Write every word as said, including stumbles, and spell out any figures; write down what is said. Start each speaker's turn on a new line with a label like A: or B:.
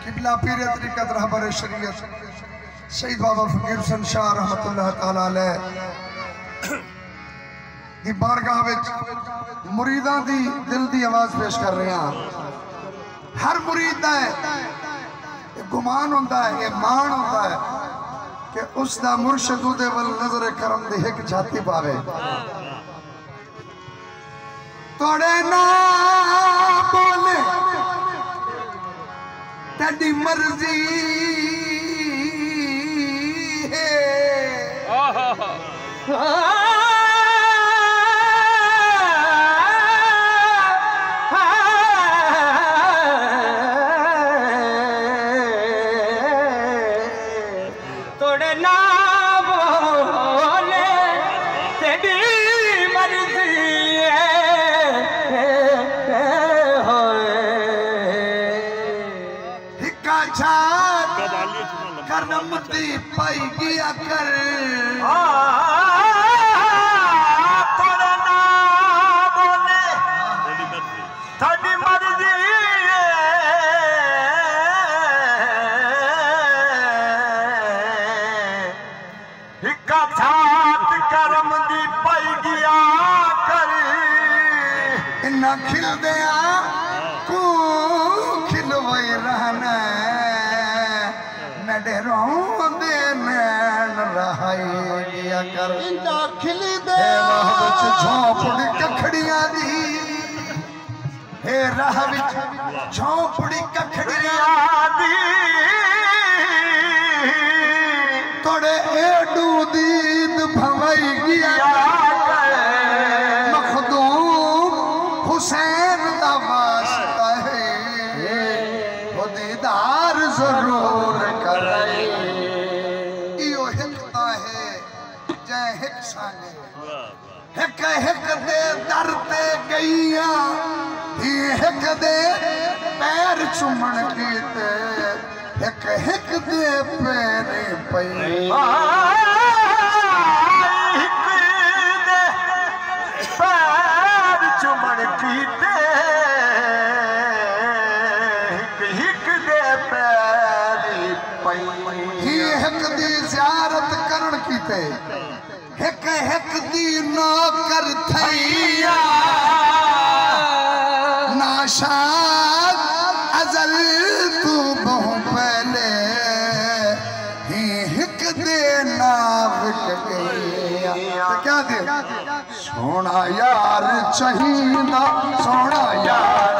A: किबला पीर तरीक़त रहबर शरीयत शहीद बाबा फकीर हुसैन शाह रहमतुल्लाह तआला अलैह दी बारगाह विच मुरीदां दी दिल दी आवाज़ पेश कर रहे हैं। हर मुरीद दा गुमान होंदा है, ये मान होंदा है कि उसका मुर्शिद उहदे वल नजर करम दी हिक झाती पावे। तोड़े ना बोले तेरी मर्जी है,
B: तोड़े ना बोले तेरी मर्जी है,
A: हिक्का छात करम दी पाई गया कर।
B: तोड़े ना बोले तेरी मर्जी हिक्का छात करम दी पाई गया कर।
A: इन्ना खिल दिया को खिलवाई रहना नडेरों दे नैन रहाई गया कर।
B: इन्ना खिल
A: हे राह विच झोंपड़ी कखड़ियां दी, हे राह विच झोंपड़ी कखड़ियां
B: दी
A: तोड़े एडू दीद भवई गया कर। मखदूम हुसैन दा वास्ता है, वो दीदार जरूर करे। इयो हिकता है जै हिक साने हिक हिक दे दर ते गईया, ही हिक दे पैर चुमन कीते, हिक हिक दे पैरे पई।
B: हिक दे पैर चुमन कीते, हिक हिक दे पैर पई।
A: ही हिक दी ज़ियारत करण कीते, हिक हिक दी नौकर थैया। नाशाद अजल तू बहु पहले, ही हिक दे नाविक गईया। तो क्या दे सोना यार चाहिदा, सोना यार